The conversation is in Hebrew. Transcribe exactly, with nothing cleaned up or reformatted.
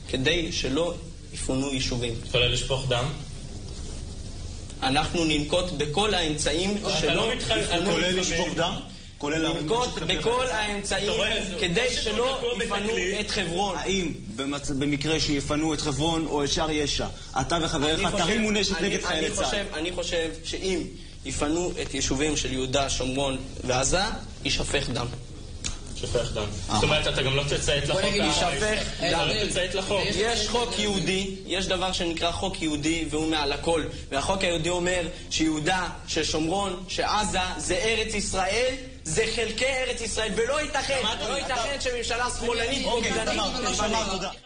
כדי שלא יפונו יישובים. כולל לשפוך דם? אנחנו ננקוט בכל האמצעים שלא יפונו כולל לשפוך דם? ננקוט בכל האמצעים כדי שלא יפנו את חברון. האם במקרה שיפנו את חברון או את שער ישע, אתה וחבריך תרימו נשק נגד חיילי צה"ל? אני חושב שאם יפנו את יישובים של יהודה, שומרון ועזה, יישפך דם. שפך דם. זאת אומרת, אתה גם לא תציית לחוק. יישפך דם. לא תציית לחוק. יש חוק יהודי, יש דבר שנקרא חוק יהודי, והוא מעל הכל. והחוק היהודי אומר שיהודה, ששומרון, שעזה, זה ארץ ישראל, זה חלקי ארץ ישראל, ולא ייתכן, לא ייתכן שממשלה שמאלנית בוגדנית.